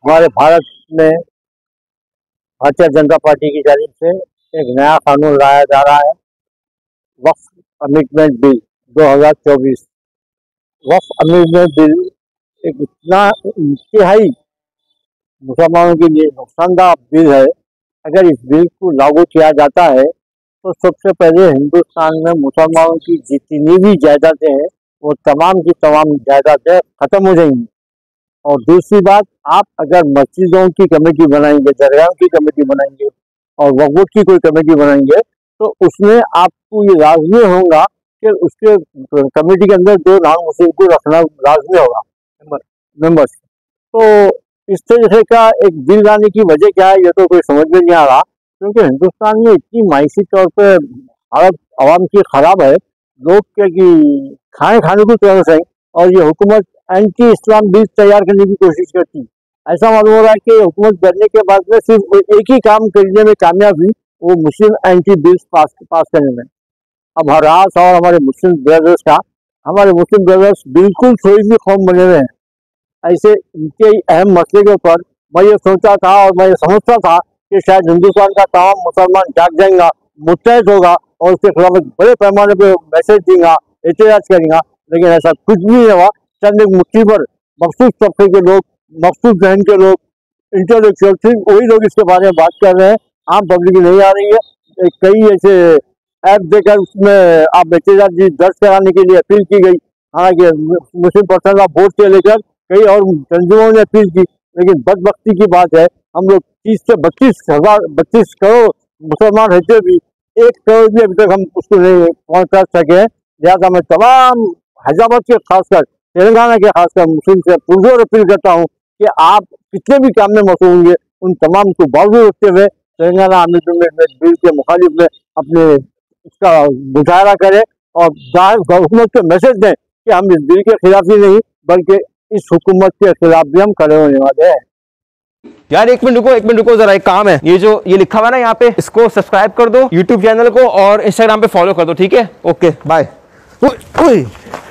हमारे भारत में भारतीय जनता पार्टी की जानिब से एक नया कानून लाया जा रहा है, Waqf amendment bill 2024। Waqf amendment bill एक इतना इंतहाई मुसलमानों के लिए नुकसानदायक बिल है। अगर इस बिल को लागू किया जाता है तो सबसे पहले हिंदुस्तान में मुसलमानों की जितनी भी जायदादें हैं वो तमाम की तमाम जायदादें खत्म हो जाएंगी। और दूसरी बात, आप अगर मस्जिदों की कमेटी बनाएंगे, दरगाहों की कमेटी बनाएंगे और वक्फ की कोई कमेटी बनाएंगे तो उसमें आपको ये लाजमी होगा कि उसके कमेटी के अंदर 2 नॉन मुस्लिम को रखना लाजमी होगा मेंबर्स। तो इस तरीके का एक बिल लाने की वजह क्या है ये तो कोई समझ में नहीं आ रहा, क्योंकि हिंदुस्तान में इतनी मायशी तौर पर हालत आवाम की खराब है, लोग क्या कि खाने को तरस है और ये हुकूमत एंटी इस्लाम बिल तैयार करने की कोशिश करती है। ऐसा मालूम हो रहा है कि हुकूमत बनने के बाद में सिर्फ एक ही काम करने में कामयाब हुई, वो मुस्लिम एंटी बिल्स पास करने में। अब हरास और हमारे मुस्लिम ब्रदर्स बिल्कुल थोड़ी भी कौम बने हुए हैं। ऐसे इनके अहम मसले के ऊपर मैं ये सोचा था और मैं ये समझता था कि शायद हिंदुस्तान का तमाम मुसलमान जाग जाएगा, मुत्तहद होगा और उसके खिलाफ एक बड़े पैमाने पर मैसेज देगा, एहतजाज करेगा, लेकिन ऐसा कुछ भी नहीं हुआ। चंद एक मुट्ठी पर मखसूस तबके के लोग, मखसूस जहन के लोग, इंटेलेक्चुअल सिर्फ वही लोग इसके बारे में बात कर रहे हैं, आम पब्लिक नहीं आ रही है। कई ऐसे ऐप देकर उसमें आप एहतजाज दर्ज कराने के लिए अपील की गई, हालांकि मुस्लिम पर्सन ऑफ वोट से लेकर कई और तंजीमों ने अपील की, लेकिन बदबख्ती की बात है हम लोग 30 से 32 करोड़ मुसलमान रहते भी 1 करोड़ भी अभी तक हम उसको नहीं पहुँचा सके। लिहाजा मैं तमाम हैदराबाद के खासकर, तेलंगाना के खासकर मुस्लिम से पुरजोर अपील करता हूँ कि आप कितने भी काम में मसरूफ होंगे उन तमाम को बावजूद रखते हुए तेलंगाना अमेंडमेंट बिल के मुखालिफ में अपने उसका मुजाहरा करें और हुकूमत को मैसेज दें कि हम इस बिल के खिलाफ ही नहीं बल्कि इस हुकूमत के खिलाफ भी हम खड़े होने वाले हैं। यार एक मिनट रुको जरा, एक काम है। ये लिखा हुआ ना यहाँ पे, इसको सब्सक्राइब कर दो यूट्यूब चैनल को और इंस्टाग्राम पे फॉलो कर दो, ठीक है? Okay bye.